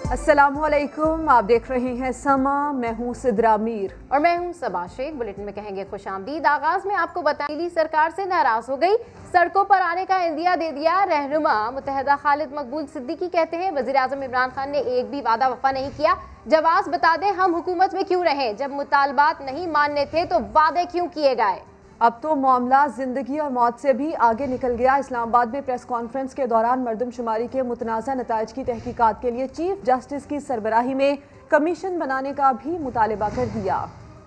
अस्सलामुअलैकुम, आप देख रहे हैं समा। मैं हूं सिद्रा मीर और मैं हूं सबा शेख। बुलेटिन में कहेंगे खुशामदीद। आगाज में आपको बताएं, दिल्ली सरकार से नाराज हो गई, सड़कों पर आने का इंदिया दे दिया। रहनुमा मुत्तहदा खालिद मकबूल सिद्दीकी कहते हैं वजीर आजम इमरान खान ने एक भी वादा वफा नहीं किया। जवाब बता दें, हम हुकूमत में क्यों रहे, जब मुतालबात नहीं मानने थे तो वादे क्यों किए गए। अब तो मामला जिंदगी और मौत से भी आगे निकल गया। इस्लामाबाद में प्रेस कॉन्फ्रेंस के दौरान मरदमशुमारी के मुतनाज़ा नताइज की तहकीकात के लिए चीफ जस्टिस की सरबराही में कमीशन बनाने का भी मुतालबा कर दिया।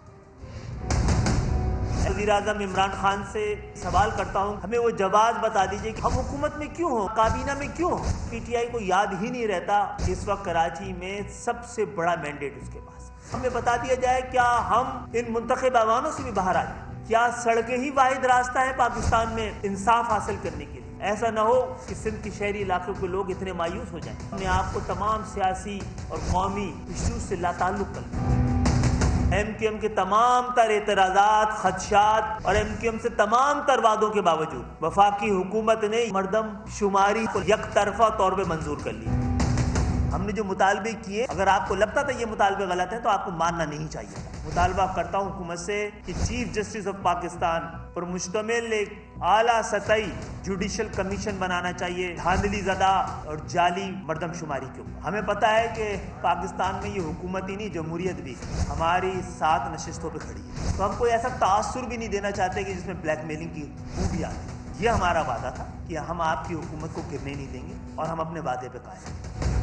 वज़ीर-ए-आज़म इमरान खान से सवाल करता हूँ, हमें वो जवाब बता दीजिए कि हम हुकूमत में क्यों हो, काबीना में क्यों हो। पीटीआई को याद ही नहीं रहता इस वक्त कराची में सबसे बड़ा मैंडेट उसके पास। हमें बता दिया जाए, क्या हम इन मुंतखब अवानों से भी बाहर आ जाए? क्या सड़कें ही वाहिद रास्ता है पाकिस्तान में इंसाफ हासिल करने के लिए? ऐसा न हो कि सिंध के शहरी इलाकों के लोग इतने मायूस हो जाएं। अपने आप को तमाम सियासी और कौमी इश्यूज से लाताल्लुक कर लिया। एमक्यूएम के तमाम तर एतराज़ात, खदशात और एमक्यूएम से तमाम तर वादों के बावजूद वफाकी हुकूमत ने मरदम शुमारी को यकतरफा तौर पर मंजूर कर लिया। हमने जो मुतालबे किए, अगर आपको लगता था ये मुतालबे गलत हैं तो आपको मानना नहीं चाहिए था। मुतालबा करता हूँ हुकूमत से कि चीफ जस्टिस ऑफ पाकिस्तान पर मुश्तमिल एक आला सतही जुडिशल कमीशन बनाना चाहिए धांधली ज़दा और जाली मरदमशुमारी के ऊपर। हमें पता है कि पाकिस्तान में ये हुकूमत ही नहीं, जमहूरियत भी हमारी 7 नशिस्तों पर खड़ी है। तो हम कोई ऐसा तासुर भी नहीं देना चाहते कि जिसमें ब्लैकमेलिंग की खूबी आ जाए। ये हमारा वादा था कि हम आपकी हुकूमत को गिरने नहीं देंगे और हम अपने वादे पर कायम हैं।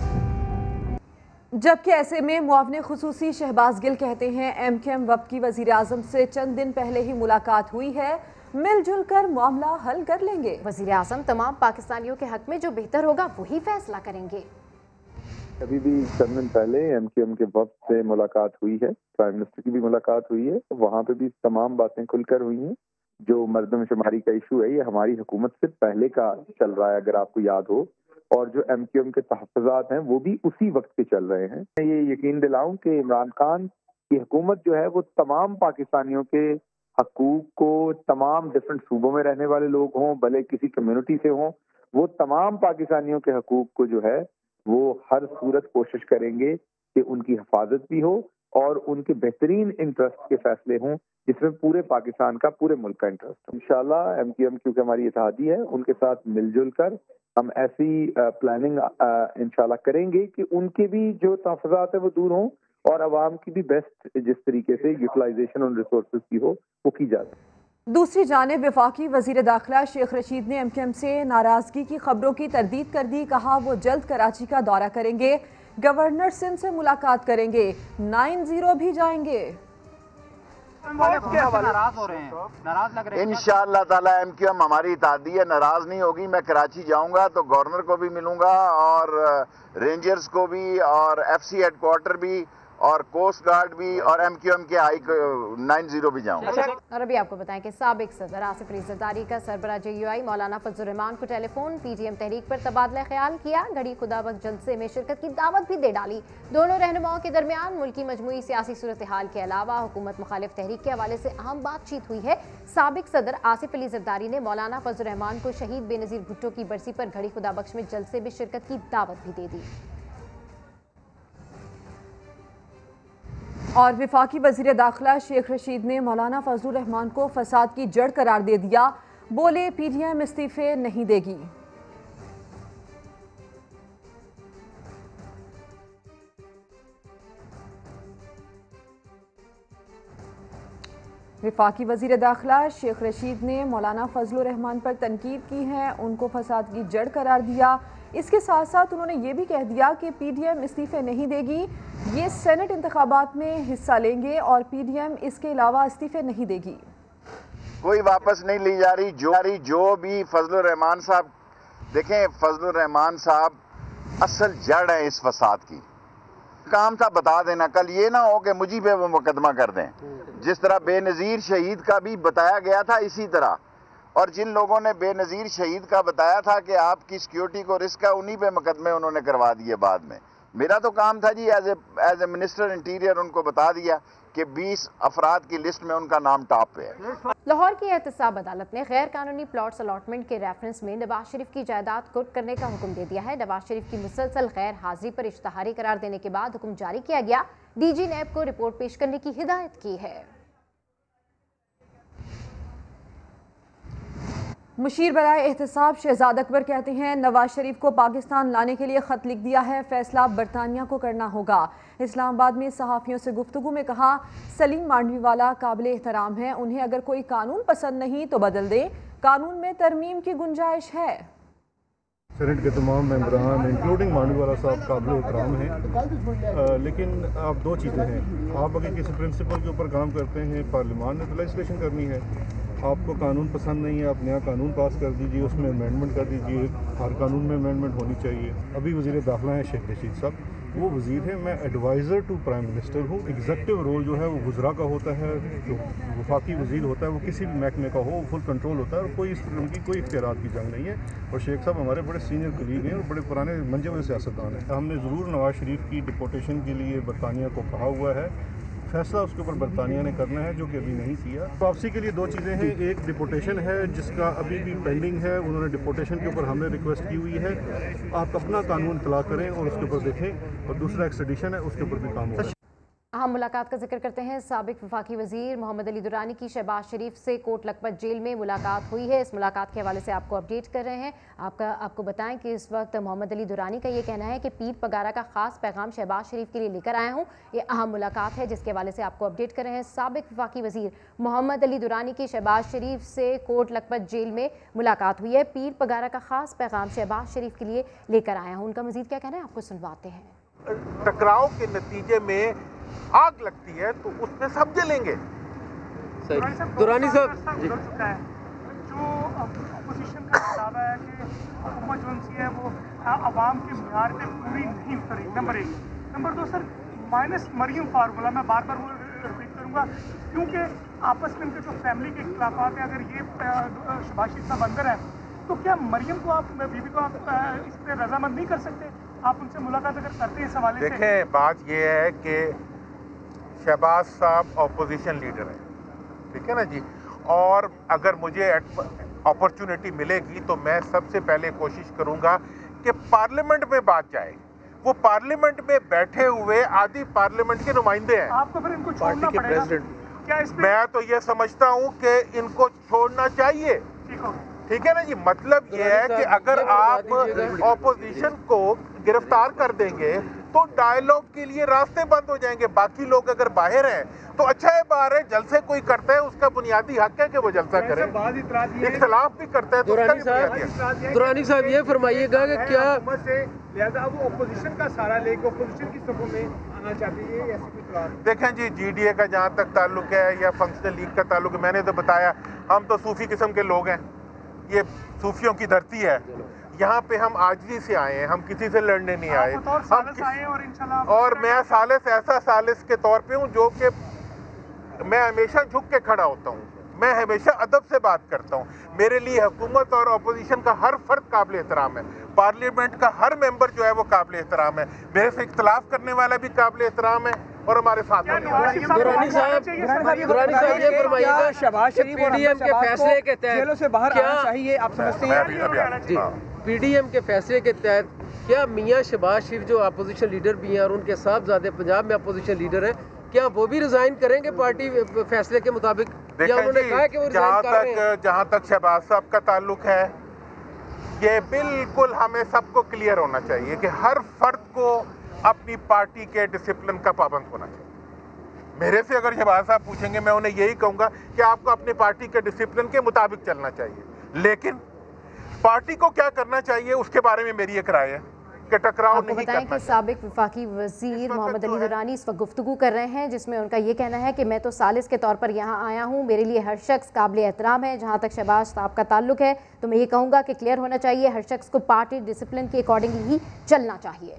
जबकि ऐसे में मुआवने खुसूसी शहबाज गिल कहते हैं एमक्यूएम वक्त की वजीर आजम से चंद दिन पहले ही मुलाकात हुई है, मिलजुल कर मामला हल कर लेंगे। वजीर आजम तमाम पाकिस्तानियों के हक में जो बेहतर होगा वही फैसला करेंगे। अभी भी चंद दिन पहले एमक्यूएम के वक्त से मुलाकात हुई है, प्राइम मिनिस्टर की भी मुलाकात हुई है। वहाँ पे भी तमाम बातें खुलकर हुई हैं। जो मरदमशुमारी का इशू है, ये हमारी हुकूमत से पहले का चल रहा है, अगर आपको याद हो। और जो एमक्यूएम के तहफ़्फ़ुज़ात हैं वो भी उसी वक्त के चल रहे हैं। मैं ये यकीन दिलाऊं कि इमरान खान की हुकूमत जो है वो तमाम पाकिस्तानियों के हकूक को, तमाम डिफरेंट सूबों में रहने वाले लोग हों, भले किसी कम्युनिटी से हों, वो तमाम पाकिस्तानियों के हकूक को जो है वो हर सूरत कोशिश करेंगे कि उनकी हिफाजत भी हो और उनके बेहतरीन इंटरेस्ट के फैसले हों, जिसमें पूरे पाकिस्तान का, पूरे मुल्क का इंटरेस्ट हो। इंशाल्लाह एमक्यूएम क्योंकि हमारी इत्तेहादी है, उनके साथ मिलजुल कर हम ऐसी प्लानिंग इंशाल्लाह करेंगे कि उनके भी जो तहफ़्फ़ुज़ात है वो दूर हों और आवाम की भी बेस्ट जिस तरीके से यूटिलाइजेशन और रिसोर्सेज की हो वो की जाए। दूसरी जानिब वफाकी वजीर दाखिला शेख रशीद ने एमक्यूएम से नाराजगी की खबरों की तरदीद कर दी। कहा वो जल्द कराची का दौरा करेंगे, गवर्नर सिंध से मुलाकात करेंगे, 9-0 भी जाएंगे। नाराज हो रहे हैं, नाराज लग रहे हैं। इंशाअल्लाह ताला एमक्यूएम हमारी इत्तेहादी है, नाराज नहीं होगी। मैं कराची जाऊंगा तो गवर्नर को भी मिलूंगा और रेंजर्स को भी और एफसी हेडक्वार्टर भी और कोस्ट गार्ड भी और एमक्यूएम के हाई 9-0 भी जाऊंगा। और अभी आपको बताएं कि साबिक सदर आसिफ अली जरदारी का सरबराह JUI मौलाना फजलुर रहमान को टेलीफोन पीटीएम तहरीक पर तबादला ख्याल किया। घड़ी खुदाबख्श जलसे में शिरकत की दावत भी दे डाली। दोनों रहनुमाओं के दरमियान मुल्की मजमूई सियासी सूरत हाल के अलावा हुकूमत मुखालिफ तहरीक के हवाले से अहम बातचीत हुई है। साबिक सदर आसिफ अली जरदारी ने मौलाना फजलुर रहमान को शहीद बेनज़ीर भुट्टो की बरसी पर घड़ी खुदाबख्श में जलसे में शिरकत की दावत भी दे दी। और वफाकी वजीर दाखिला शेख रशीद ने मौलाना फजलुर रहमान को फसाद की जड़ करार दे दिया। बोले पीटीएम इस्तीफे नहीं देगी। वफाकी वजीर दाखिला शेख रशीद ने मौलाना फजलुर रहमान पर तनकीद की है, उनको फसाद की जड़ करार दिया। इसके साथ साथ उन्होंने ये भी कह दिया कि पीटीएम इस्तीफे नहीं देगी, ये सेनेट इंतखाबात में हिस्सा लेंगे और पीटीएम इसके अलावा इस्तीफे नहीं देगी। कोई वापस नहीं ली जा रही। जो भी फजलुर रहमान साहब, देखें फजलुर रहमान साहब असल जड़ है इस फसाद की। काम था बता देना, कल ये ना हो कि मुझी पे वो मुकदमा कर दें। जिस तरह बेनज़ीर शहीद का भी बताया गया था इसी तरह, और जिन लोगों ने बेनज़ीर शहीद का बताया था कि आपकी सिक्योरिटी को रिस्क है, उन्हीं पे मुकदमे उन्होंने करवा दिए बाद में। मेरा तो काम था जी एज ए मिनिस्टर इंटीरियर उनको बता दिया कि 20 अफराद की लिस्ट में उनका नाम टॉप पे है। लाहौर की एहतसाब अदालत ने गैर कानूनी प्लॉट्स अलॉटमेंट के रेफरेंस में नवाज शरीफ की जायदाद कुर्क करने का हुक्म दे दिया है। नवाज शरीफ की मुसलसल गैर हाजिरी पर इश्तहारी करार देने के बाद हुक्म जारी किया गया। डीजी नैब को रिपोर्ट पेश करने की हिदायत की है। मुशीर बराए एहतसाब शहजाद अकबर कहते हैं नवाज शरीफ को पाकिस्तान लाने के लिए ख़त लिख दिया है, फैसला बरतानिया को करना होगा। इस्लामाबाद में सहाफ़ियों से गुफ्तगू में कहा सलीम मांडवीवाला काबिल एहतराम है, उन्हें अगर कोई कानून पसंद नहीं तो बदल दे, कानून में तरमीम की गुंजाइश है। सेनेट के तमाम मेंबरान इंक्लूडिंग मांडवीवाला साहब काबिल एहतराम हैं, लेकिन आप दो चीज़ें हैं। आप अगर किसी प्रिंसिपल के ऊपर काम करते हैं, पार्लियामान ने तो लेजिस्लेशन करनी है। आपको कानून पसंद नहीं है, आप नया कानून पास कर दीजिए, उसमें अमेंडमेंट कर दीजिए। हर कानून में अमेंडमेंट होनी चाहिए। अभी वज़ीर दाखिला हैं शेख रशीद साहब, वो वज़ीर हैं, मैं एडवाइज़र टू प्राइम मिनिस्टर हूँ। एग्जेक्टिव रोल जो है वो गुजरा का होता है, जो वफाकी वज़ीर होता है वो किसी भी महकमे का हो, वो फुल कंट्रोल होता है और कोई इस तरह की कोई इख्तियारात की जंग नहीं है। और शेख साहब हमारे बड़े सीनियर कलीग हैं और बड़े पुराने मंजे हुए सियासतदान हैं। हमने ज़रूर नवाज शरीफ की डिपोर्टेशन के लिए बरतानिया को कहा हुआ है, फैसला उसके ऊपर बरतानिया ने करना है, जो कि अभी नहीं किया। वापसी के लिए दो चीज़ें हैं, एक डिपोर्टेशन है जिसका अभी भी पेंडिंग है, उन्होंने डिपोर्टेशन के ऊपर हमने रिक्वेस्ट की हुई है, आप अपना कानून तला करें और उसके ऊपर देखें। और दूसरा एक्सट्रेडिशन है, उसके ऊपर भी काम होगा। अहम मुलाकात का जिक्र करते हैं। साबिक वफाकी वजीर मोहम्मद अली दुरानी की शहबाज शरीफ से कोट लखपत जेल में मुलाकात हुई है। इस मुलाकात के हवाले से आपको अपडेट कर रहे हैं। आपको बताएं कि इस वक्त मोहम्मद अली दुरानी का ये कहना है कि पीर पगारा का खास पैगाम शहबाज शरीफ के लिए लेकर आया हूँ। ये अहम मुलाकात है जिसके हवाले से आपको अपडेट कर रहे हैं। साबिक वफाकी वजीर मोहम्मद अली दुरानी की शहबाज शरीफ से कोट लखपत जेल में मुलाकात हुई है। पीर पगारा का खास पैगाम शहबाज शरीफ के लिए लेकर आया हूँ। उनका मजीद क्या कहना है आपको सुनवाते हैं। टकराव के नतीजे में आग लगती है तो उसमें सब जलेंगे। दुरानी साहब जो अपोजिशन का दावा है कि हुकूमत जो सी है वो आवाम के म्यार पे पूरी नहीं उतरी, number 1। Number 2 sir minus Maryam formula, मैं बार बार वो रिपीट करूँगा क्योंकि आपस में उनके जो फैमिली के खिलाफात है, अगर ये शहबाज शरीफ साहब अंदर है तो क्या मरियम को आप, बीबी को आप इस पर रजामंद नहीं कर सकते? आप उनसे मुलाकात अगर करते हैं इस हवाले से। देखें, बात यह है कि शहबाज साहब ऑपोजिशन लीडर हैं, ठीक है ना जी, और अगर मुझे अपॉर्चुनिटी मिलेगी तो मैं सबसे पहले कोशिश करूंगा कि पार्लियामेंट में बात जाए। वो पार्लियामेंट में बैठे हुए आधी पार्लियामेंट के नुमाइंदे हैं। आपको फिर इनको छोड़ना पड़ेगा क्या? मैं तो ये समझता हूँ कि इनको छोड़ना चाहिए, ठीक है ना जी। मतलब ये है कि अगर आप ऑपोजिशन को गिरफ्तार कर देंगे तो डायलॉग के लिए रास्ते बंद हो जाएंगे। बाकी लोग अगर बाहर हैं तो अच्छा है, बाहर है, जलसे कोई करता है उसका बुनियादी हक है कि वो जलसा करे, इख्तिलाफ भी करता है तो दुरानी साहब ये फरमाइएगा कि क्या लिहाजा वो ऑपोजिशन का सहारा लेकर ऑपोजिशन की सफों में आना चाहती है, ऐसी कोई प्लान? देखें जी, जीडीए का जहाँ तक ताल्लुक है या फंक्शनल लीग का ताल्लुक है, मैंने तो बताया हम तो सूफी किस्म के लोग हैं, ये सूफियों की धरती है। यहाँ पे हम आजजी से आए हैं, हम किसी से लड़ने नहीं आए। और मैं सालिस ऐसा सालिस के तौर पे हूँ जो कि मैं हमेशा झुक के खड़ा होता हूँ, मैं हमेशा अदब से बात करता हूँ। मेरे लिए हुकूमत और अपोजिशन का हर फर्द काबिल एहतराम है, पार्लियामेंट का हर मेंबर जो है वो काबिल एहतराम है, मेरे से इख्तलाफ करने वाला भी काबिल एहतराम है और हमारे साथ दुरानी साहब ये फरमाइएगा शहबाज शरीफ पीडीएम के फैसले के तहत जेलों से बाहर आना चाहिए, आप समझते हैं? जी, पीडीएम के फैसले के तहत क्या मियां शहबाज शरीफ जो अपोजिशन लीडर भी हैं और उनके साहबजादे पंजाब में अपोजिशन लीडर हैं, क्या वो भी रिजाइन करेंगे पार्टी फैसले के मुताबिक? या उन्होंने कहा कि वो रिजाइन कर रहे हैं? जहाँ तक शहबाज साहब का ताल्लुक है, ये बिल्कुल हमें सबको क्लियर होना चाहिए कि हर फर्द को अपनी पार्टी के डिसिप्लिन का पाबंद होना चाहिए। मेरे से अगर शहबाज साहब पूछेंगे मैं उन्हें यही कहूँगा कि आपको अपनी पार्टी के डिसिप्लिन के मुताबिक चलना चाहिए, लेकिन पार्टी को क्या करना चाहिए उसके बारे में मेरी एक राय है कि टकराव नहीं करना चाहिए। साबिक वफाकी वजीर मोहम्मद अली दुरानी इस वक्त गुफ्तगू कर रहे हैं जिसमें उनका ये कहना है कि मैं तो सालिस के तौर पर यहाँ आया हूँ, मेरे लिए हर शख्स काबिल एहतराम है। जहाँ तक शहबाज साहब का ताल्लुक है तो मैं ये कहूँगा कि क्लियर होना चाहिए, हर शख्स को पार्टी डिसिप्लिन के अकॉर्डिंगली ही चलना चाहिए।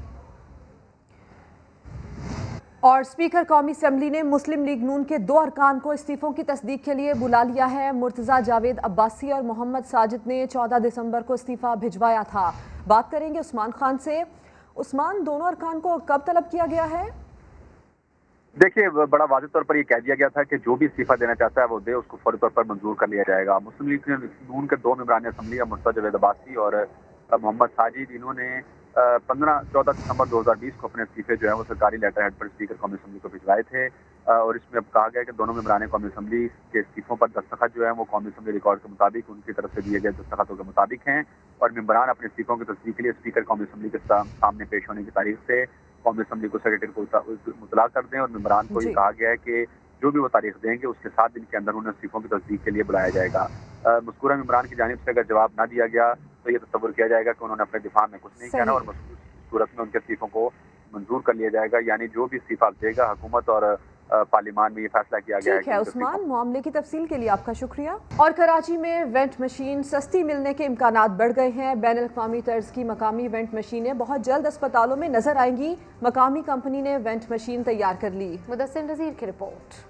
और स्पीकर कौमी असम्बली ने मुस्लिम लीग नून के 2 अरकान को इस्तीफों की तस्दीक के लिए बुला लिया है। मुर्तज़ा जावेद अब्बासी और मोहम्मद साजिद ने 14 दिसंबर को इस्तीफ़ा भिजवाया था। बात करेंगे उस्मान खान से। उस्मान, दोनों अरकान को कब तलब किया गया है? देखिए, बड़ा वाज़ेह तौर पर ये कह दिया गया था कि जो भी इस्तीफा देना चाहता है वो दे, उसको फौरी तौर पर मंजूर कर लिया जाएगा। मुस्लिम लीग नून के 2 मेंबरान असम्बली मुर्तज़ा जावेद अब्बासी और मोहम्मद साजिद, इन्होंने 14 दिसंबर 2020 को अपने इस्तीफे जो है वो सरकारी लेटर हेड पर स्पीकर कौमी असम्बली को भिजवाए थे और इसमें अब कहा गया कि दोनों मेंबरान कौमी असम्बली के इस्तीफों पर दस्तखत जो है वो कौमी असम्बली रिकॉर्ड के मुताबिक उनकी तरफ से दिए गए दस्तखतों के मुताबिक हैं और मेंबरान अपने इस्तीफों की तस्दीक के लिए स्पीकर कौमी असम्बली के सामने पेश होने की तारीख से कौमी असम्बली को सेक्रेटरी को मुतला कर दें और मेंबरान को ये कहा गया है कि जो भी वो तारीख देंगे उसके 7 दिन के अंदर उन्हें इस्तीफों की तस्दीक के लिए बुलाया जाएगा। मज़कूरा मेंबरान की जानिब से अगर जवाब ना दिया गया तो ये तस्वर किया जाएगा कि उन्होंने अपने दिफा में कुछ नहीं कहना और सूरत में उनके इस्तीफों को मंजूर कर लिया जाएगा। यानी जो भी इस्तीफा देगा हुकूमत और पार्लियामान में ये फैसला किया गया है। उस्मान, मामले की तफसील के लिए आपका शुक्रिया। और कराची में वेंट मशीन सस्ती मिलने के इम्कानात बढ़ गए हैं। बैनुल अक़वामी तर्ज की मकामी वेंट मशीनें बहुत जल्द अस्पतालों में नजर आएंगी। मकामी कंपनी ने वेंट मशीन तैयार कर ली। मुदस्सिर नज़ीर की रिपोर्ट।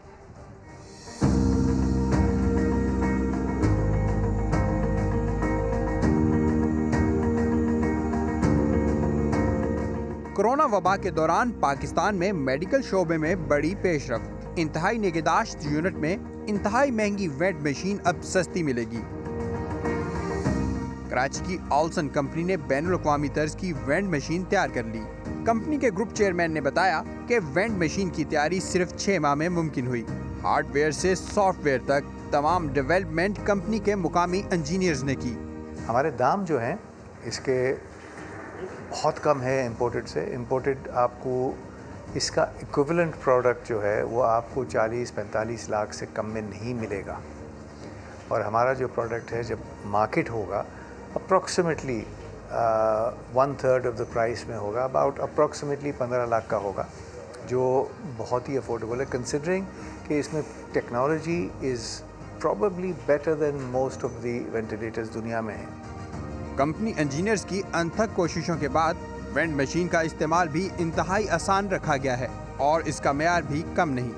कोरोना वबा के दौरान पाकिस्तान में मेडिकल शोबे में बड़ी पेशरफ्त। इंतहाई निगहदाश्त यूनिट में इंतहाई महंगी वेंट मशीन अब सस्ती मिलेगी। कराची की ऑल्सन कंपनी ने बैनुल अक़वामी तर्ज की वेंट मशीन तैयार कर ली। कंपनी के ग्रुप चेयरमैन ने बताया कि वेंट मशीन की तैयारी सिर्फ 6 माह में मुमकिन हुई। हार्डवेयर से सॉफ्टवेयर तक तमाम डेवलपमेंट कंपनी के मुकामी इंजीनियर्स ने की। हमारे दाम जो हैं इसके बहुत कम है इंपोर्टेड से। इंपोर्टेड आपको इसका इक्विवेलेंट प्रोडक्ट जो है वो आपको 40-45 लाख से कम में नहीं मिलेगा और हमारा जो प्रोडक्ट है जब मार्केट होगा अप्रॉक्सीमेटली 1/3 ऑफ द प्राइस में होगा, अबाउट अप्रॉक्सीमेटली 15 लाख का होगा, जो बहुत ही अफोर्डेबल है कंसिडरिंग कि इसमें technology is probably better than most of the ventilators दुनिया में है। कंपनी इंजीनियर्स की अनथक कोशिशों के बाद वेंट मशीन का इस्तेमाल भी इंतहाई आसान रखा गया है और इसका मेयार भी कम नहीं।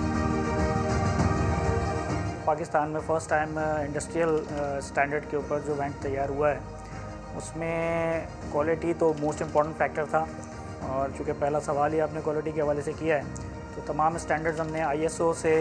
पाकिस्तान में फर्स्ट टाइम इंडस्ट्रियल स्टैंडर्ड के ऊपर जो वेंट तैयार हुआ है उसमें क्वालिटी तो मोस्ट इम्पॉर्टेंट फैक्टर था और चूँकि पहला सवाल ही आपने क्वालिटी के हवाले से किया है तो तमाम स्टैंडर्ड्स हमने ISO से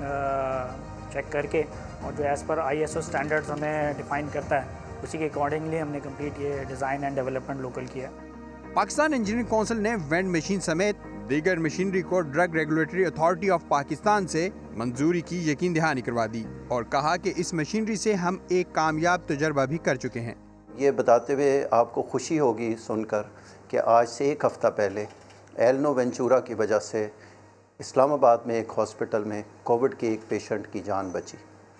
चेक करके और जो एज़ पर ISO स्टैंडर्ड्स हमें डिफ़ाइन करता है उसी के अकॉर्डिंगली हमने कंप्लीट ये डिज़ाइन एंड डेवलपमेंट लोकल किया। पाकिस्तान इंजीनियरिंग काउंसिल ने वेंट मशीन समेत दीगर मशीनरी को drug regulatory authority of Pakistan से मंजूरी की यकीन दहानी करवा दी और कहा कि इस मशीनरी से हम एक कामयाब तजर्बा भी कर चुके हैं। ये बताते हुए आपको खुशी होगी सुनकर कि आज से 1 हफ़्ता पहले एल्नो वेंचूरा की वजह से इस्लामाबाद में एक हॉस्पिटल में कोविड के एक पेशेंट की जान बची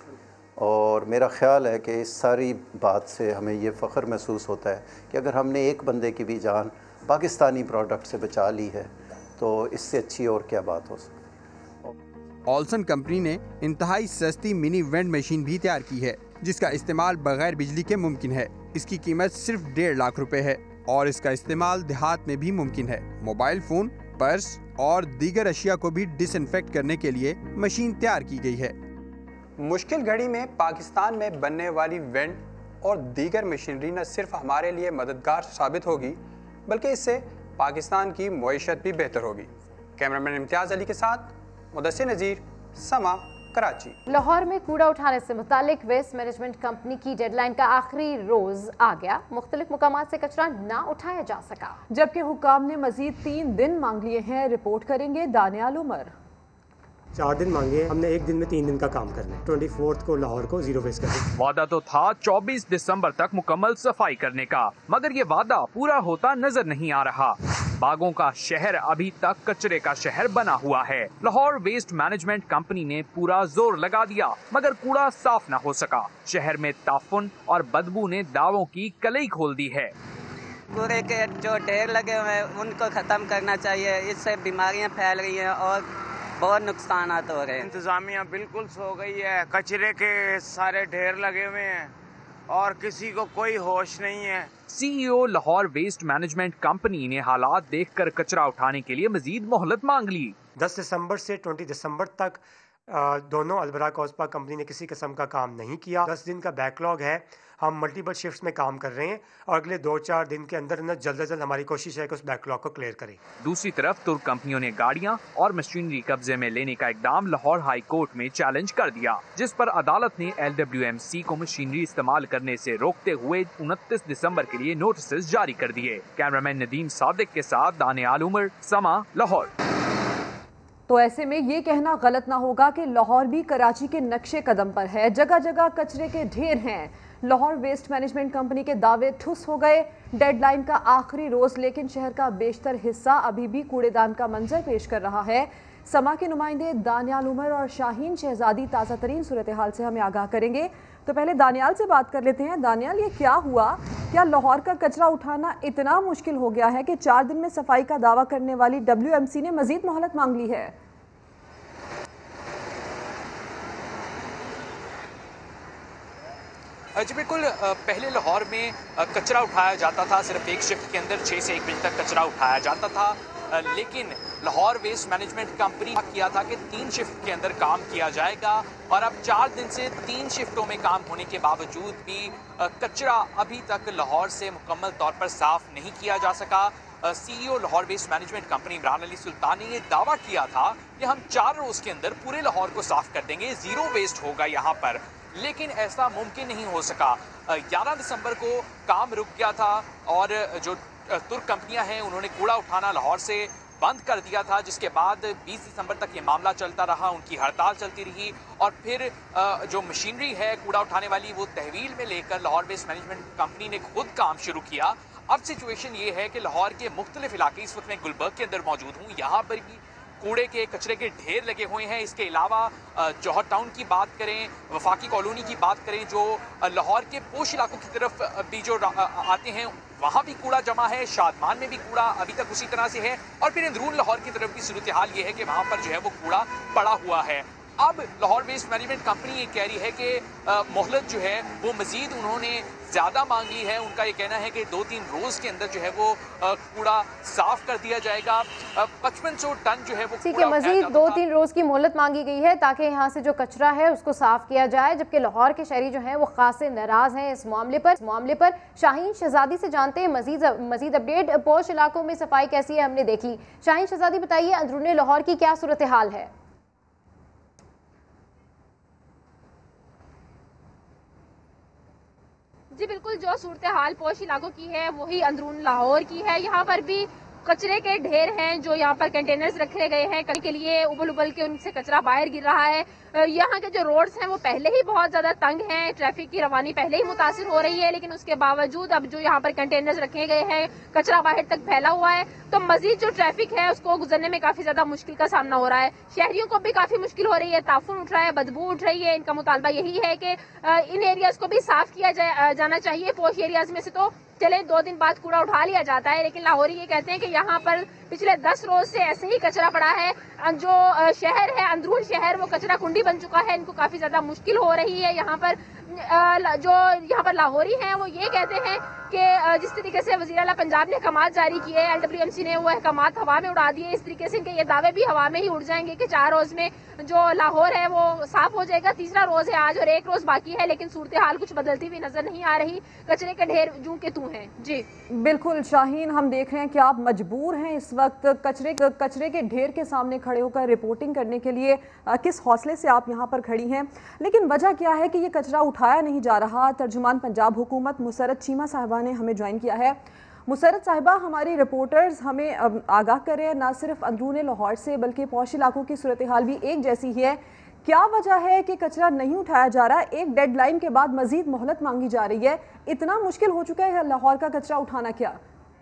और मेरा ख़्याल है कि इस सारी बात से हमें ये फ़ख्र महसूस होता है कि अगर हमने एक बंदे की भी जान पाकिस्तानी प्रोडक्ट से बचा ली है तो इससे अच्छी और क्या बात हो सकती। ऑल्सन कंपनी ने इंतहाई सस्ती मिनी वेंट मशीन भी तैयार की है जिसका इस्तेमाल बगैर बिजली के मुमकिन है। इसकी कीमत सिर्फ 1.5 लाख रुपए है और इसका इस्तेमाल देहात में भी मुमकिन है। मोबाइल फ़ोन, पर्स और दीगर अशिया को भी डिसइंफेक्ट करने के लिए मशीन तैयार की गई है। मुश्किल घड़ी में पाकिस्तान में बनने वाली वेंट और दीगर मशीनरी न सिर्फ हमारे लिए मददगार साबित होगी बल्कि इससे पाकिस्तान की मईशत भी बेहतर होगी। कैमरामैन इम्तियाज़ अली के साथ मुदस्सिर नज़ीर, समा, कराची। लाहौर में कूड़ा उठाने से मुतालिक वेस्ट मैनेजमेंट कंपनी की डेडलाइन का आखिरी रोज आ गया। मुख्तलिफ मुकामात से कचरा ना उठाया जा सका जबकि हुक्काम ने मजीद 3 दिन मांग लिए हैं। रिपोर्ट करेंगे दानियाल उमर। 4 दिन मांगे, हमने 1 दिन में 3 दिन का काम करना है। 24 को लाहौर को जीरो वेस्ट करना। वादा तो था 24 दिसंबर तक मुकम्मल सफाई करने का, मगर ये वादा पूरा होता नजर नहीं आ रहा। बागों का शहर अभी तक कचरे का शहर बना हुआ है। लाहौर वेस्ट मैनेजमेंट कंपनी ने पूरा जोर लगा दिया मगर कूड़ा साफ न हो सका। शहर में ताफुन और बदबू ने दावों की कलई खोल दी है। कूड़े के जो ढेर लगे हुए हैं उनको खत्म करना चाहिए, इससे बीमारियां फैल रही हैं और बहुत नुकसान हो रहे हैं। इंतजामिया बिल्कुल सो गई है, कचरे के सारे ढेर लगे हुए हैं और किसी को कोई होश नहीं है। CEO Lahore waste management company ने हालात देखकर कचरा उठाने के लिए मजीद मोहलत मांग ली। 10 दिसंबर से 20 दिसंबर तक दोनों अलबराक ओस्पा कंपनी ने किसी किस्म का काम नहीं किया। 10 दिन का बैकलॉग है, हम मल्टीपल शिफ्ट्स में काम कर रहे हैं और अगले 2-4 दिन के अंदर जल्द से जल्द हमारी कोशिश है कि उस बैकलॉग को क्लियर करें। दूसरी तरफ तुर्क कंपनियों ने गाड़ियां और मशीनरी कब्जे में लेने का इकदाम लाहौर हाई कोर्ट में चैलेंज कर दिया, जिस पर अदालत ने LWMC को मशीनरी इस्तेमाल करने से रोकते हुए 29 दिसंबर के लिए नोटिस जारी कर दिए। कैमरामैन नदीम सादिक के साथ दानियाल उमर, समा, लाहौर। तो ऐसे में ये कहना गलत ना होगा कि लाहौर भी कराची के नक्शे कदम पर है। जगह जगह कचरे के ढेर हैं। लाहौर वेस्ट मैनेजमेंट कंपनी के दावे ठुस हो गए। डेडलाइन का आखिरी रोज, लेकिन शहर का बेशतर हिस्सा अभी भी कूड़ेदान का मंजर पेश कर रहा है। समा के नुमाइंदे दानियाल उमर और शाहीन शहजादी ताज़ा तरीन सूरत हाल से हमें आगाह करेंगे। तो पहले दानियाल से बात कर लेते हैं। दानियाल, ये क्या हुआ? क्या लाहौर का कचरा उठाना इतना मुश्किल हो गया है कि 4 दिन में सफाई का दावा करने वाली WMC ने मजीद मोहलत मांग ली है? जी बिल्कुल, पहले लाहौर में कचरा उठाया जाता था, सिर्फ एक शिफ्ट के अंदर 6 से 1 बजे तक कचरा उठाया जाता था, लेकिन लाहौर वेस्ट मैनेजमेंट कंपनी किया था कि 3 शिफ्ट के अंदर काम किया जाएगा और अब 4 दिन से 3 शिफ्टों में काम होने के बावजूद भी कचरा अभी तक लाहौर से मुकम्मल तौर पर साफ नहीं किया जा सका। CEO Lahore waste management company Imran Ali Sultan ने ये दावा किया था कि हम 4 रोज के अंदर पूरे लाहौर को साफ कर देंगे, 0 वेस्ट होगा यहाँ पर, लेकिन ऐसा मुमकिन नहीं हो सका। 11 दिसंबर को काम रुक गया था और जो तुर्क कंपनियां हैं उन्होंने कूड़ा उठाना लाहौर से बंद कर दिया था, जिसके बाद 20 दिसंबर तक ये मामला चलता रहा, उनकी हड़ताल चलती रही और फिर जो मशीनरी है कूड़ा उठाने वाली वो तहवील में लेकर लाहौर वेस्ट मैनेजमेंट कंपनी ने खुद काम शुरू किया। अब सिचुएशन ये है कि लाहौर के मुख्तलिफ इलाके, इस वक्त मैं गुलबर्ग के अंदर मौजूद हूँ, यहाँ पर भी कूड़े के कचरे के ढेर लगे हुए हैं। इसके अलावा जौहर टाउन की बात करें, वफाकी कॉलोनी की बात करें, जो लाहौर के पोश इलाकों की तरफ भी जो आते हैं वहाँ भी कूड़ा जमा है। शादमान में भी कूड़ा अभी तक उसी तरह से है और फिर अंदरून लाहौर की तरफ भी सूरत हाल ये है कि वहाँ पर जो है वो कूड़ा पड़ा हुआ है। अब लाहौर वेस्ट मैनेजमेंट कंपनी ये कह रही है कि मोहलत जो है वो मजीद उन्होंने ज़्यादा मांगी है। उनका ये कहना है कि 2-3 रोज़ के अंदर जो है वो कूड़ा साफ कर दिया जाएगा। 5500 टन जो है वो ठीक है, मजीद 2-3 रोज़ की मोहलत मांगी गई है ताकि यहाँ से जो कचरा है उसको साफ किया जाए, जबकि लाहौर के शहरी जो हैं वो खासे नाराज़ हैं इस मामले पर। शाहीन शहजादी से जानते हैं मजीद अपडेट। पोश इलाकों में सफाई कैसी है हमने देख ली। शाहीन शहजादी बताइए, अंदरूनी लाहौर की क्या सूरत हाल है? जी बिल्कुल, जो सूरत हाल पोश इलाकों की है वही अंदरून लाहौर की है। यहाँ पर भी कचरे के ढेर हैं, जो यहाँ पर कंटेनर्स रखे गए हैं कल के लिए, उबल उबल के उनसे कचरा बाहर गिर रहा है। यहाँ के जो रोड्स हैं वो पहले ही बहुत ज्यादा तंग हैं, ट्रैफिक की रवानी पहले ही मुतासिर हो रही है, लेकिन उसके बावजूद अब जो यहाँ पर कंटेनर्स रखे गए हैं, कचरा बाहर तक फैला हुआ है, तो मजीद जो ट्रैफिक है उसको गुजरने में काफी ज्यादा मुश्किल का सामना हो रहा है। शहरियों को भी काफी मुश्किल हो रही है, ताफुन उठ रहा है, बदबू उठ रही है। इनका मुतालबा यही है कि इन एरियाज को भी साफ किया जाना चाहिए। पोश एरियाज में से तो चले 2 दिन बाद कूड़ा उठा लिया जाता है, लेकिन लाहौरी ये कहते हैं कि यहाँ पर पिछले 10 रोज से ऐसे ही कचरा पड़ा है। जो शहर है, अंदरून शहर, वो कचरा कुंडी बन चुका है। इनको काफी ज्यादा मुश्किल हो रही है। यहाँ पर जो यहाँ पर लाहौरी हैं वो ये कहते हैं कि जिस तरीके से वज़ीर आला पंजाब ने अहकामात जारी किए, LWMC ने वो अहकामात हवा में उड़ा दिए, इस तरीके से इनके ये दावे भी हवा में ही उड़ जाएंगे कि 4 रोज में जो लाहौर है वो साफ हो जाएगा। तीसरा रोज है आज और 1 रोज बाकी है, लेकिन सूरत हाल कुछ बदलती हुई नजर नहीं आ रही। कचरे के ढेर जूं के तू हैं। जी बिल्कुल शाहीन, हम देख रहे हैं कि आप मजबूर हैं इस वक्त कचरे के ढेर के सामने खड़े होकर रिपोर्टिंग करने के लिए। किस हौसले से आप यहाँ पर खड़ी हैं, लेकिन वजह क्या है कि ये कचरा उठाया नहीं जा रहा? तर्जुमान पंजाब हुकूमत मुसरत चीमा साहिबा ने हमें ज्वाइन किया है। मुसरत साहिबा, हमारी रिपोर्टर्स हमें आगाह कर रहे हैं ना सिर्फ अंदरूनी लाहौर से बल्कि पौश इलाकों की सूरत हाल भी एक जैसी ही है। क्या वजह है कि कचरा नहीं उठाया जा रहा? एक डेडलाइन के बाद मजीद मोहलत मांगी जा रही है। इतना मुश्किल हो चुका है लाहौर का कचरा उठाना क्या?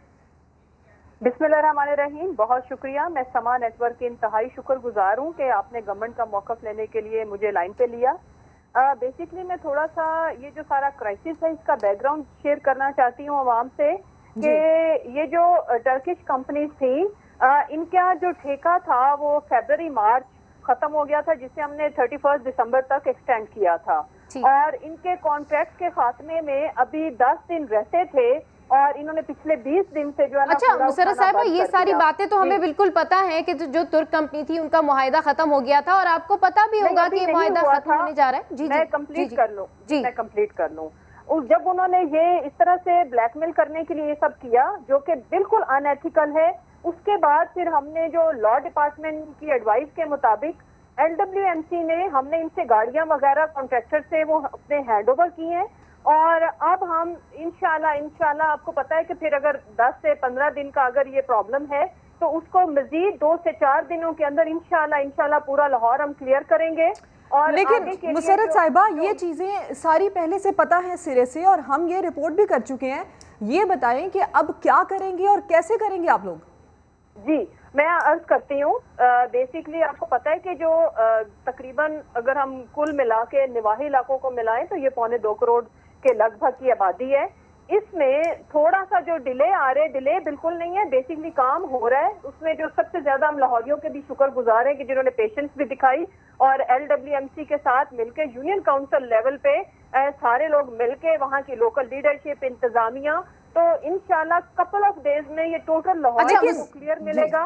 बिस्मिल्लाहिर्रहमानिर्रहीम, बहुत शुक्रिया। मैं समा नेटवर्क की इंतहाई शुक्रगुजार हूँ कि आपने गवर्नमेंट का मौक़िफ़ लेने के लिए मुझे लाइन पे लिया। बेसिकली मैं थोड़ा सा ये जो सारा क्राइसिस है इसका बैकग्राउंड शेयर करना चाहती हूँ आवाम से कि ये जो टर्किश कंपनीज थी, इनका जो ठेका था वो फरवरी मार्च खत्म हो गया था, जिसे हमने 31 दिसंबर तक एक्सटेंड किया था और इनके कॉन्ट्रैक्ट के खात्मे में अभी 10 दिन रहते थे और इन्होंने पिछले 20 दिन से जो है ना। अच्छा मुसर्रत साहिबा, ये सारी बातें तो हमें बिल्कुल पता है कि जो तुर्क कंपनी थी उनका मुआहिदा खत्म हो गया था और आपको पता भी होगा कि मुआहिदा खत्म होने जा रहा है। जी मैं कंप्लीट कर लूं जी, मैं कंप्लीट कर लूं। जब उन्होंने ये इस तरह से ब्लैकमेल करने के लिए ये सब किया जो कि बिल्कुल अनएथिकल है, उसके बाद फिर हमने जो लॉ डिपार्टमेंट की एडवाइस के मुताबिक LWMC ने हमने इनसे गाड़ियां वगैरह कॉन्ट्रैक्टर से वो अपने हैंड ओवर की हैं और अब हम इंशाल्लाह आपको पता है कि फिर अगर 10 से 15 दिन का अगर ये प्रॉब्लम है तो उसको मजीद 2 से 4 दिनों के अंदर इंशाल्लाह पूरा लाहौर हम क्लियर करेंगे। और लेकिन मुसर्रत साहिबा, ये चीजें सारी पहले से पता है सिरे से और हम ये रिपोर्ट भी कर चुके हैं। ये बताएं कि अब क्या करेंगे और कैसे करेंगे आप लोग? जी मैं अर्ज करती हूँ, बेसिकली आपको पता है कि जो तकरीबन अगर हम कुल मिला के निवाही इलाकों को मिलाएं तो ये 2.25 करोड़ के लगभग की आबादी है। इसमें थोड़ा सा जो डिले आ रहे, डिले बिल्कुल नहीं है, बेसिकली काम हो रहा है। उसमें जो सबसे ज्यादा हम लाहौरियों के भी शुक्रगुजार हैं कि जिन्होंने पेशेंस भी दिखाई और LWMC के साथ मिलके यूनियन काउंसिल लेवल पे सारे लोग मिलके वहाँ की लोकल लीडरशिप, इंतजामिया, तो इंशाल्लाह कपल ऑफ डेज में ये टोटल लाहौर को क्लियर मिलेगा।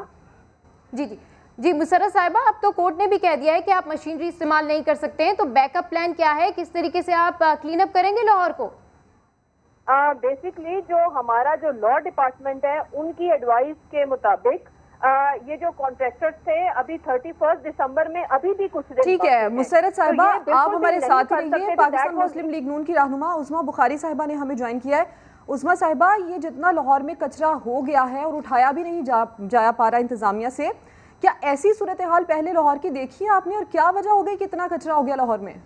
जी मुसर्रत साहिबा, अब तो कोर्ट ने भी कह दिया है कि आप मशीनरी इस्तेमाल नहीं कर सकते हैं, तो बैकअप प्लान क्या है? किस तरीके से आप क्लीन अप करेंगे लाहौर को? बेसिकली जो हमारा जो लॉ डिपार्टमेंट है उनकी एडवाइस के मुताबिक ये जो कॉन्ट्रैक्टर्स थे अभी 31 दिसंबर में अभी भी कुछ दिन ठीक है। मुसर्रत साहिबा, आप हमारे साथ रहिए। पाकिस्तान मुस्लिम लीग नून की रहनुमा उस्मा बुखारी साहिबा ने हमें ज्वाइन किया है। उस्मा साहिबा, ये जितना लाहौर में कचरा हो गया है और उठाया भी नहीं जाया पा रहा इंतजामिया से, क्या ऐसी सूरत हाल पहले लाहौर की देखी है आपने और क्या वजह हो गई कि इतना कचरा हो गया लाहौर में?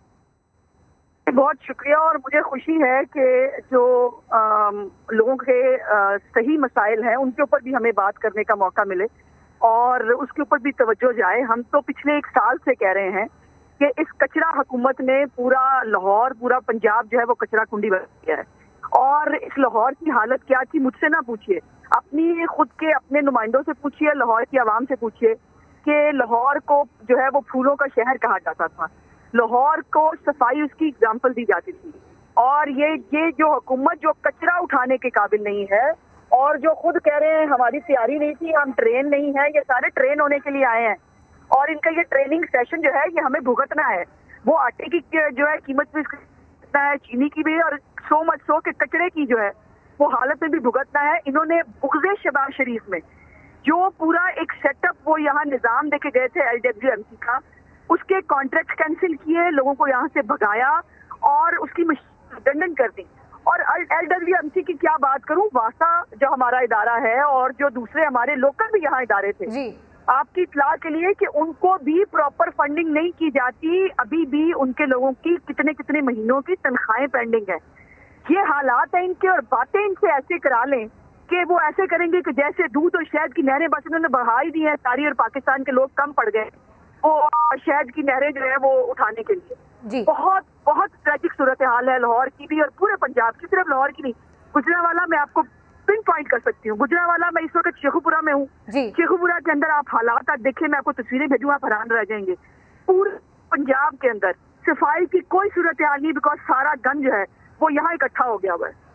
बहुत शुक्रिया और मुझे खुशी है कि जो लोगों के सही मसाइल हैं उनके ऊपर भी हमें बात करने का मौका मिले और उसके ऊपर भी तवज्जो जाए। हम तो पिछले 1 साल से कह रहे हैं कि इस कचरा हुकूमत ने पूरा लाहौर, पूरा पंजाब जो है वो कचरा कुंडी बन गया है और इस लाहौर की हालत क्या थी मुझसे ना पूछिए, अपनी खुद के अपने नुमाइंदों से पूछिए, लाहौर की आवाम से पूछिए कि लाहौर को जो है वो फूलों का शहर कहा जाता था, लाहौर को सफाई उसकी एग्जाम्पल दी जाती थी। और ये जो हुकूमत जो कचरा उठाने के काबिल नहीं है और जो खुद कह रहे हैं हमारी तैयारी नहीं थी, हम ट्रेन नहीं है, ये सारे ट्रेन होने के लिए आए हैं और इनका ये ट्रेनिंग सेशन जो है ये हमें भुगतना है। वो आटे की जो है कीमत भी भुगतना है, चीनी की भी, और सो मच सो के कचरे की जो है वो हालत में भी भुगतना है। इन्होंने बुग़्ज़े शहबाज शरीफ में जो पूरा एक सेटअप वो यहाँ निज़ाम देके गए थे LWMC का, उसके कॉन्ट्रैक्ट कैंसिल किए, लोगों को यहाँ से भगाया और उसकी रिडंडेंट कर दी। और LWMC की क्या बात करूं, वासा जो हमारा इदारा है और जो दूसरे हमारे लोकल भी यहाँ इदारे थे जी। आपकी इत्तला के लिए कि उनको भी प्रॉपर फंडिंग नहीं की जाती, अभी भी उनके लोगों की कितने महीनों की तनख्वाहें पेंडिंग है। ये हालात है इनके और बातें इनसे ऐसे करा लें कि वो ऐसे करेंगे कि जैसे दूध और शहद की नहरें बस उन्होंने बढ़ा ही दी है सारी और पाकिस्तान के लोग कम पड़ गए वो शहद की नहरें जो है वो उठाने के लिए जी। बहुत बहुत ट्रैजिक सूरत हाल है लाहौर की भी और पूरे पंजाब की, सिर्फ लाहौर की नहीं। गुजरांवाला मैं आपको पिन पॉइंट कर सकती हूँ, गुजरांवाला मैं इस वक्त शेखुपुरा में हूँ, शेखुपुरा के अंदर आप हालात आप देखें, मैं आपको तस्वीरें भेजूँ, आप हैरान रह जाएंगे। पूरे पंजाब के अंदर सफाई की कोई सूरत हाल नहीं, बिकॉज सारा गंद जो है वो यहाँ इकट्ठा हो गया हुआ है।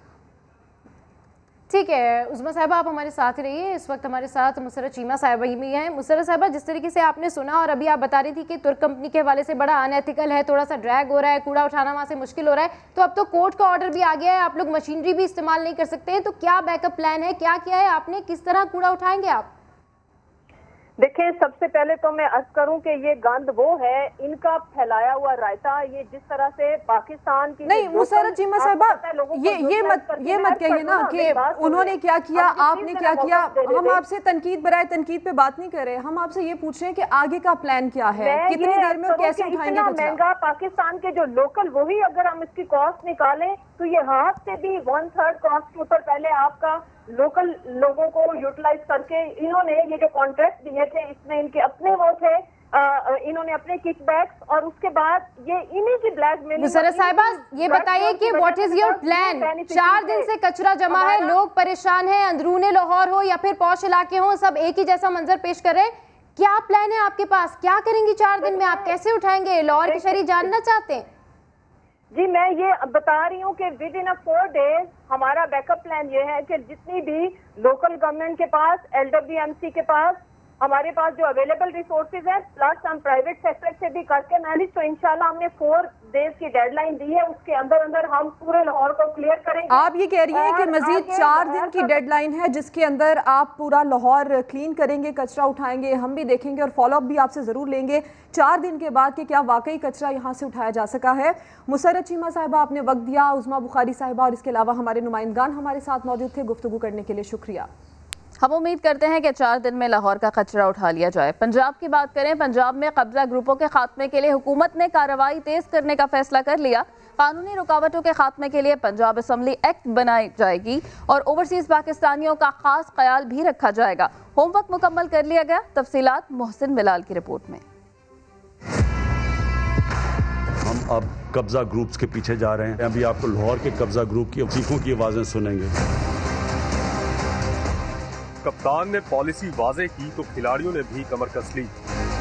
ठीक है उस्मा साहिबा, आप हमारे साथ ही रहिए। इस वक्त हमारे साथ मुसर्रत चीमा साहिबा भी हैं। मुसर्रत साहिबा, जिस तरीके से आपने सुना और अभी आप बता रही थी कि तुर्क कंपनी के हवाले से बड़ा अनएथिकल है, थोड़ा सा ड्रैग हो रहा है, कूड़ा उठाना वहाँ से मुश्किल हो रहा है, तो अब तो कोर्ट का ऑर्डर भी आ गया है, आप लोग मशीनरी भी इस्तेमाल नहीं कर सकते हैं, तो क्या बैकअप प्लान है, क्या किया है आपने, किस तरह कूड़ा उठाएंगे आप? देखें, सबसे पहले तो मैं अर्ज करूं कि ये गंद वो है, इनका फैलाया हुआ रायता, ये जिस तरह से पाकिस्तान की नहीं मुसर्रत चीमा साहिबा, ये मत कहिए ना कि उन्होंने क्या किया, आपने क्या किया। हम आपसे तनकीद बराए तनकीद पे बात नहीं कर रहे, हम आपसे ये पूछ रहे हैं कि आगे का प्लान क्या है, कितनी देर में और कैसे उठाएंगे कचरा? महंगा पाकिस्तान के जो लोकल वही अगर हम इसकी कॉस्ट निकालें तो ये हाथ से भी 1/3 कॉस्ट के ऊपर पहले आपका लोकल लोगों को यूटिलाइज करके इन्होंने ये जो कॉन्ट्रैक्ट दिए थे इसमें इनके अपने वो थे, इन्होंने अपने किकबैक्स और उसके बाद ये इन्हीं की ब्लैकमेलिंग। मुसर्रत साहिबा, ये बताइए कि व्हाट इज योर प्लान? 4 दिन से कचरा जमा है, लोग परेशान हैं, अंदरूने लाहौर हो या फिर पौश इलाके हो, सब एक ही जैसा मंजर पेश कर रहे हैं। क्या प्लान है आपके पास, क्या करेंगी 4 दिन में, आप कैसे उठाएंगे? लाहौर के शहरी जानना चाहते हैं। जी मैं ये बता रही हूँ कि विद इन 4 डेज हमारा बैकअप प्लान ये है कि जितनी भी लोकल गवर्नमेंट के पास, LWMC के पास, हमारे पास जो अवेलेबल रिसोर्सेज है, प्लस हम प्राइवेट सेक्टर से भी करके मैनेज, तो इंशाल्लाह हमने 4 डेज की डेडलाइन दी है। उसके अंदर अंदर हम पूरे लाहौर को क्लियर करेंगे। आप ये कह रही हैं कि मजीद 4 दिन की डेडलाइन है जिसके अंदर आप पूरा लाहौर क्लीन करेंगे, कचरा उठाएंगे, हम भी देखेंगे और फॉलोअप भी आपसे ज़रूर लेंगे 4 दिन के बाद कि क्या वाकई कचरा यहाँ से उठाया जा सका है। मुसर्रत चीमा साहिबा आपने वक्त दिया, उज़मा बुखारी साहिबा और इसके अलावा हमारे नुमाइंदगान हमारे साथ मौजूद थे, गुफ्तगू करने के लिए शुक्रिया। हम उम्मीद करते हैं कि 4 दिन में लाहौर का कचरा उठा लिया जाए। पंजाब की बात करें, पंजाब में कब्जा ग्रुपों के खात्मे के लिए हुकूमत ने कार्रवाई तेज करने का फैसला कर लिया। कानूनी रुकावटों के खात्मे के लिए पंजाब असम्बली एक्ट बनाई जाएगी और ओवरसीज पाकिस्तानियों का खास ख्याल भी रखा जाएगा। होमवर्क मुकम्मल कर लिया गया। तफसीलात मोहसिन बिलाल की रिपोर्ट में। हम अब कब्जा ग्रुप्स के पीछे जा रहे हैं। अभी आपको लाहौर के कब्जा ग्रुप की चीखों की आवाजें सुनेंगे। कप्तान ने पॉलिसी वाजे की तो खिलाड़ियों ने भी कमर कस ली।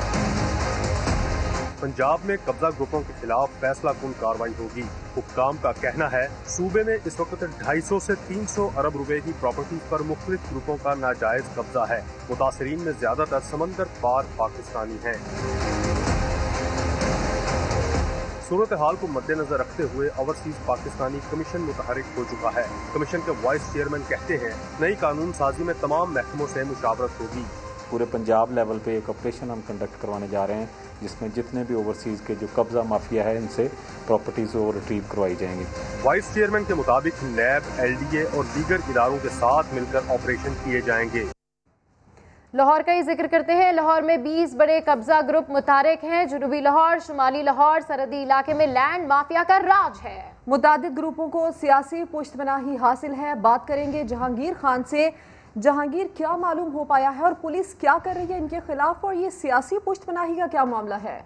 पंजाब में कब्जा ग्रुपों के खिलाफ फैसला कुन कार्रवाई होगी। हुक्काम का कहना है सूबे में इस वक्त 250 से 300 अरब रुपए की प्रॉपर्टी पर मुख्तलिफ ग्रुपों का नाजायज कब्जा है। मुतासरीन में ज्यादातर समंदर पार पाकिस्तानी हैं। सूरत हाल को मद्देनजर रखते हुए ओवरसीज पाकिस्तानी कमीशन मुतहरिक हो चुका है। कमीशन के वाइस चेयरमैन कहते हैं नई कानून साजी में तमाम महकमों से मुशावरत होगी। पूरे पंजाब लेवल पे एक ऑपरेशन हम कंडक्ट करवाने जा रहे हैं जिसमें जितने भी ओवरसीज के जो कब्जा माफिया है इनसे प्रॉपर्टीज वो रिट्रीव करवाई जाएंगी। वाइस चेयरमैन के मुताबिक नैब, LDA और दीगर इदारों के साथ मिलकर ऑपरेशन किए जाएंगे। लाहौर का ही जिक्र करते हैं। लाहौर में 20 बड़े कब्जा ग्रुप मुतारिक हैं। जनूबी लाहौर, शुमाली लाहौर, सरहदी इलाके में लैंड माफिया का राज है। मुतादिद ग्रुपों को सियासी पुश्तपनाही हासिल है। बात करेंगे जहांगीर खान से। जहांगीर, क्या मालूम हो पाया है और पुलिस क्या कर रही है इनके खिलाफ, और ये सियासी पुश्तपनाही का क्या मामला है?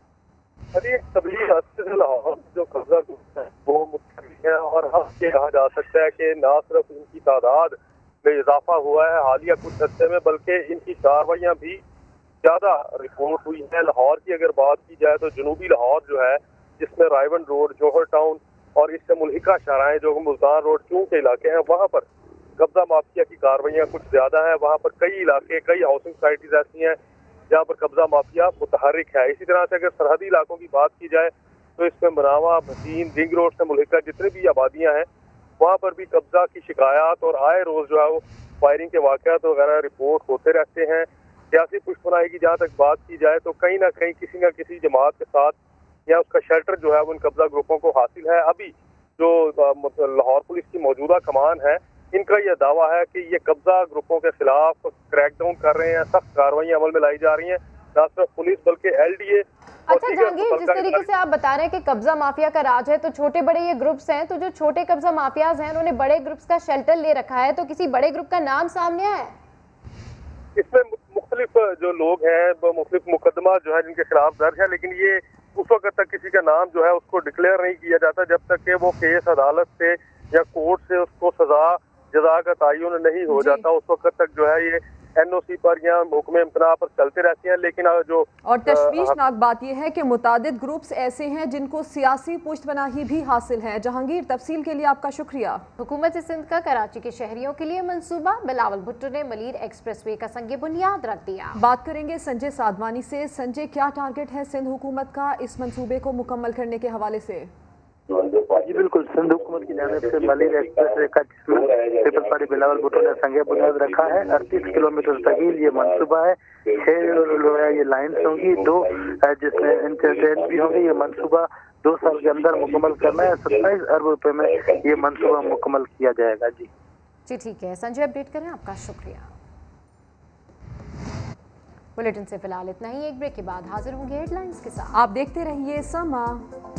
लाहौर जो कब्जा ग्रुप है वो मुख्तलिफ है और हम ये कहा जा सकता है कि न सिर्फ इनकी तादाद में इजाफा हुआ है हालिया कुछ हफ्ते में, बल्कि इनकी कार्रवाइयाँ भी ज़्यादा रिपोर्ट हुई है। लाहौर की अगर बात की जाए तो जनूबी लाहौर जो है जिसमें रायवन रोड, जौहर टाउन और इससे मुल्हिका शराएं जो मुल्तान रोड, चूं के इलाके हैं, वहाँ पर कब्जा माफिया की कार्रवाइयाँ कुछ ज़्यादा है। वहाँ पर कई इलाके, कई हाउसिंग सोसाइटीज ऐसी हैं जहाँ पर कब्जा माफिया मुतहरिक है। इसी तरह से अगर सरहदी इलाकों की बात की जाए तो इसमें मनावा, भसीन, रिंग रोड से मुल्हिका जितनी भी आबादियाँ हैं वहाँ पर भी कब्जा की शिकायत और आए रोज जो है वो फायरिंग के वाक़यात वगैरह रिपोर्ट होते रहते हैं। सियासी पुष्पनाई की जहाँ तक बात की जाए तो कहीं ना कहीं किसी न किसी जमात के साथ या उसका शेल्टर जो है वो इन कब्जा ग्रुपों को हासिल है। अभी जो लाहौर पुलिस की मौजूदा कमान है, इनका यह दावा है कि ये कब्जा ग्रुपों के खिलाफ क्रैकडाउन कर रहे हैं, सख्त कार्रवाई अमल में लाई जा रही हैं, न सिर्फ पुलिस बल्कि LDA। अच्छा जहांगीर, जिस तरीके से आप बता रहे हैं कि कब्जा माफिया का राज है, तो छोटे बड़े ये ग्रुप्स हैं, तो जो छोटे कब्जा माफियाज हैं उन्होंने बड़े ग्रुप्स का शेल्टर ले रखा है, तो किसी बड़े ग्रुप का नाम सामने आया है? इसमें मुख्तलिफ जो लोग हैं वो मुख्तलिफ मुकदमा जो है जिनके खिलाफ दर्ज है, लेकिन ये उस वक्त तक किसी का नाम जो है उसको डिक्लेयर नहीं किया जाता जब तक कि वो केस अदालत से या कोर्ट से उसको जजा का तयन नहीं हो जाता। उस वक्त तक जो है ये NOC पर या हुक्म इम्तना पर चलते रहती हैं। लेकिन जो और तशवीशनाक बात यह है कि मुतादिद ग्रुप्स ऐसे हैं जिनको सियासी पुश्तपनाही भी हासिल है। जहांगीर, तफसील के लिए आपका शुक्रिया। हुकूमत सिंध का कराची के शहरियों के लिए मंसूबा, बिलावल भुट्टो ने मलीर एक्सप्रेसवे का संग बुनियाद रख दिया। बात करेंगे संजय साधवानी से। संजय, क्या टारगेट है सिंध हुकूमत का इस मंसूबे को मुकम्मल करने के हवाले से? जी बिल्कुल, सिंध हुकूमत की जानिब से मलीर एक्सप्रेसवे का पीपल्स पार्टी बिलावल भुट्टो ने संग बुनियाद रखा है। 38 किलोमीटर तवील ये मनसूबा है। 6 ये लाइन्स होंगी, 2 जिसमें इंटरचेंज भी होंगे। ये मनसूबा 2 साल के अंदर मुकम्मल करना है। 27 अरब रुपए में ये मनसूबा मुकम्मल किया जाएगा। जी ठीक है संजय, अपडेट करें, आपका शुक्रिया। बुलेटिन से फिलहाल इतना ही। एक ब्रेक के बाद हाजिर होंगे हेडलाइंस के साथ। आप देखते रहिए समा।